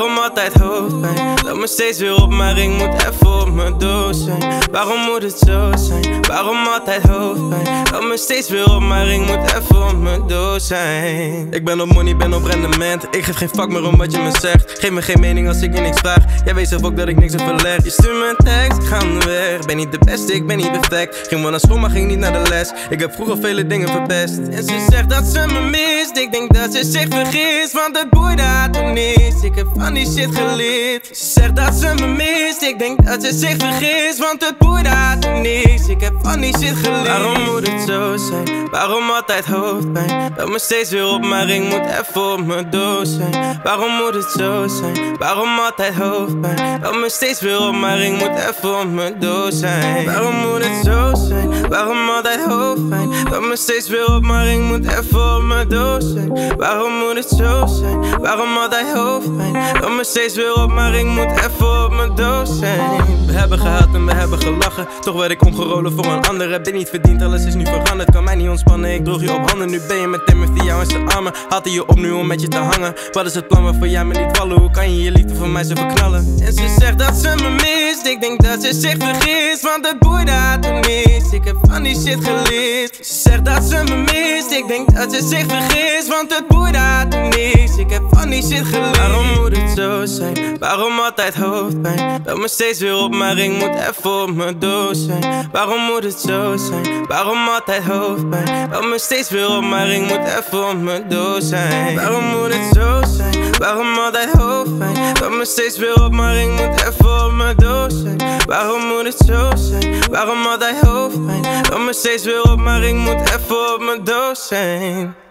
Waarom altijd hoofdpijn? Bel me steeds weer op, maar ik moet even op mijn doos zijn. Waarom moet het zo zijn? Waarom altijd hoofdpijn? Bel me steeds weer op, maar ik moet even op mijn doos zijn. Ik ben op money, ben op rendement. Ik geef geen fuck meer om wat je me zegt. Geef me geen mening als ik je niks vraag. Jij weet zelf ook dat ik niks heb verlegd. Je stuurt me een tekst, ik ga weg. Ben niet de beste, ik ben niet perfect. Ging wel naar school, maar ging niet naar de les. Ik heb vroeger vele dingen verpest. En ze zegt dat ze me mist. Ik denk dat ze zich vergist, want het boeide haar toen niet. Ik heb van die shit geleerd. Ze zegt dat ze me mist. Ik denk dat ze zich vergist, want het boeide haar toen niet. Ik heb van die shit geleerd. Waarom moet het zo zijn? Waarom altijd hoofdpijn? Bel me steeds weer op, maar ik moet even op mijn doos zijn. Waarom moet het zo zijn? Waarom altijd hoofdpijn? Bel me steeds weer op, maar ik moet even op mijn doos zijn. Waarom moet het zo zijn? Waarom altijd hoofdpijn? Bel me steeds weer op, maar ik moet even op mijn doos zijn. Waarom moet het zo zijn? Waarom altijd hoofdpijn? Bel me steeds weer op, maar ik moet even op mijn doos zijn. We hebben gehad en we hebben gelachen. Toch werd ik omgerolen voor een ander. Heb dit niet verdiend, alles is nu veranderd. Kan mij niet ontspannen, ik droeg je op handen. Nu ben je met hem, heeft hij jou in zijn armen. Haalt hij je op nu om met je te hangen. Wat is het plan waarvoor jij me liet vallen? Hoe kan je je liefde voor mij zo verknallen? En ze zegt dat ze me mist. Ik denk dat ze zich vergist, want het boeide haar toen niet. Ik heb van die shit geleerd. Ze zegt dat ze me mist. Ik denk dat ze zich vergist, want het boeide haar toen niet. Ik heb van die shit geleerd. Waarom moet het zo zijn? Waarom altijd hoofdpijn? Bel me steeds weer op, maar ik moet even op mijn doos zijn. Waarom moet het zo zijn? Waarom altijd hoofdpijn? Bel me steeds weer op, maar ik moet even op mijn doos zijn. Waarom moet het zo zijn? Waarom altijd hoofdpijn? Bel me steeds weer op, maar ik moet even op mijn doos zijn. Waarom moet het zo zijn? Waarom altijd hoofdpijn? Bel me steeds weer op, maar ik moet even op mijn doos zijn.